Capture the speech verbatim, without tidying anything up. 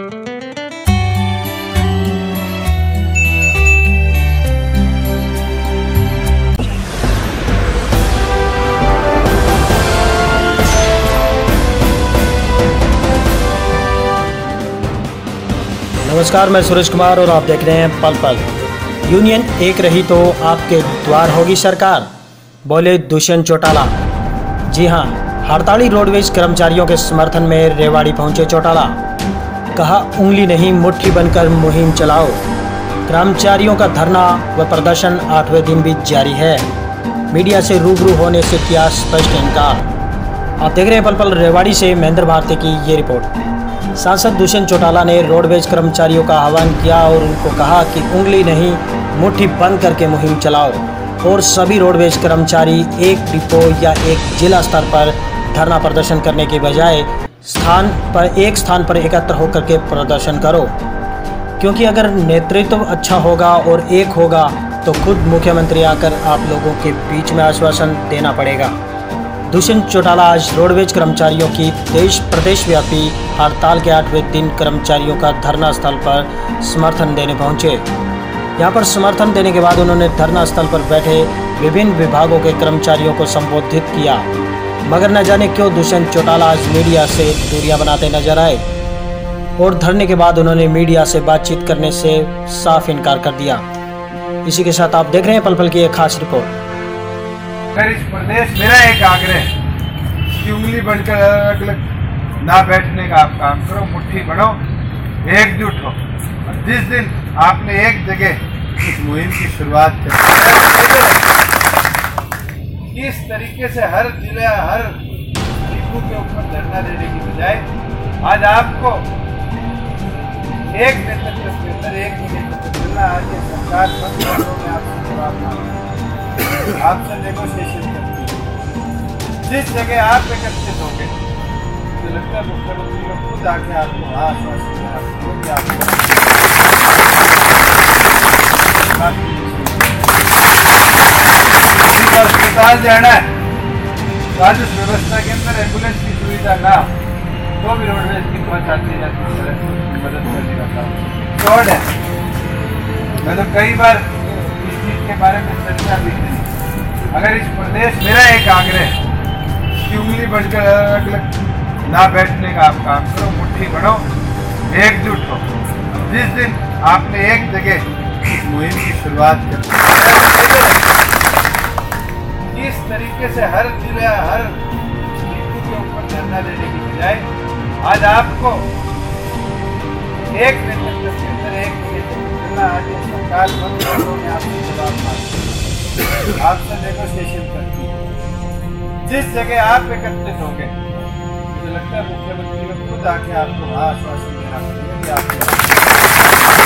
नमस्कार, मैं सुरेश कुमार और आप देख रहे हैं पल पल। यूनियन एक रही तो आपके द्वार होगी सरकार, बोले दुष्यंत चौटाला। जी हां, हड़ताली रोडवेज कर्मचारियों के समर्थन में रेवाड़ी पहुंचे चौटाला। कहा, उंगली नहीं मुट्ठी बनकर मुहिम चलाओ। कर्मचारियों का धरना व प्रदर्शन आठवें दिन भी जारी है। मीडिया से रूबरू होने से किया स्पष्ट इनकार। आप देख रहे हैं पल पल। रेवाड़ी से महेंद्र भारती की ये रिपोर्ट। सांसद दुष्यंत चौटाला ने रोडवेज कर्मचारियों का आह्वान किया और उनको कहा कि उंगली नहीं मुट्ठी बंद करके मुहिम चलाओ और सभी रोडवेज कर्मचारी एक डिपो या एक जिला स्तर पर धरना प्रदर्शन करने के बजाय स्थान पर एक स्थान पर एकत्र होकर के प्रदर्शन करो, क्योंकि अगर नेतृत्व अच्छा होगा और एक होगा तो खुद मुख्यमंत्री आकर आप लोगों के बीच में आश्वासन देना पड़ेगा। दुष्यंत चौटाला आज रोडवेज कर्मचारियों की देश प्रदेश व्यापी हड़ताल के आठवें दिन कर्मचारियों का धरना स्थल पर समर्थन देने पहुंचे। यहां पर समर्थन देने के बाद उन्होंने धरना स्थल पर बैठे विभिन्न विभागों के कर्मचारियों को संबोधित किया, मगर न जाने क्यों दुष्यंत चौटाला आज मीडिया से दूरियां बनाते नजर आए और धरने के बाद उन्होंने मीडिया से बातचीत करने से साफ इनकार कर दिया। इसी के साथ आप देख रहे हैं पल पल की एक खास रिपोर्ट। अगर इस प्रदेश मेरा एक आग्रह कि उंगली बनकर अलग अलग ना बैठने का आप काम करो, मुट्ठी बनो, एकजुट हो। और जिस दिन आपने एक जगह इस मुहिम की शुरुआत की, इस तरीके से हर जिले हर डिपो के ऊपर धरना देने की बजाय आज आपको एक नेतृत्व के अंदर एक नेतृत्व मिलना, आज ये सरकार बंद करने में आपसे जवाब मांगना, आपसे नेगोशिएशन करती है। जिस जगह आप एकत्रित होंगे तो लगता है मुख्यमंत्री को खुद आके आपको आश्वासन देना अस्पताल जाना है तो आज उस व्यवस्था के अंदर एम्बुलेंस की सुविधा ना तो भी रोडवेज की पहुंच आती जाती है, मदद करने का काम फ्रॉड है। मैं तो कई बार इस चीज के बारे में चर्चा भी की। अगर इस प्रदेश मेरा एक आग्रह कि उंगली बनकर अलग अलग ना बैठने का आप काम करो, मुट्ठी बनो, एकजुट हो। जिस दिन आपने एक जगह इस मुहिम की शुरुआत कर इस तरीके से हर जिले हर डिपो के ऊपर धरना देने की बजाय आज आपको एक नेतृत्व के अंदर एक नेतृत्व मिलना, आज ये सरकार बंद करने में आपसे जवाब मांगती है, आपसे नेगोशिएशन करती है। जिस जगह आप एकत्रित होंगे मुझे लगता है मुख्यमंत्री को खुद आके आपको आश्वासन देना पड़ेगा कि आप